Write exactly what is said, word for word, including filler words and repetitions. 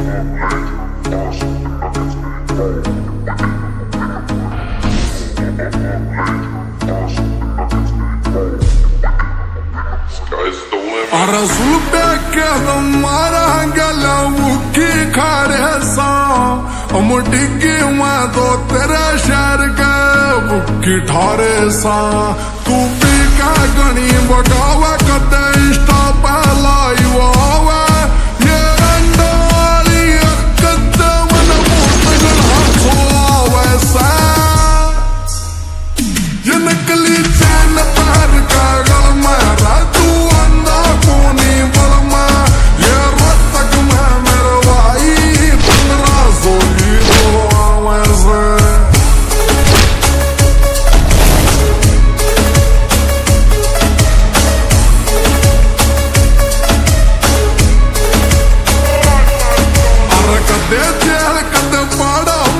Arre Sulfe के मारा gelya bukhi khare सा हम diggi मैं तो तेरे शहर के bukki thare सा तू भी का ghani bhagave kade insta पे लाइव आवे ये रंडा आली harkat मन मोटगन हाथों आवे सा ये नकली चैन पैर का गल मारा तू अंधा कोनी बलमा ये रोहतक में मेरे भाई पंद्रह सौ की तो आवे से अरे कदे जेल कदे पाड़ा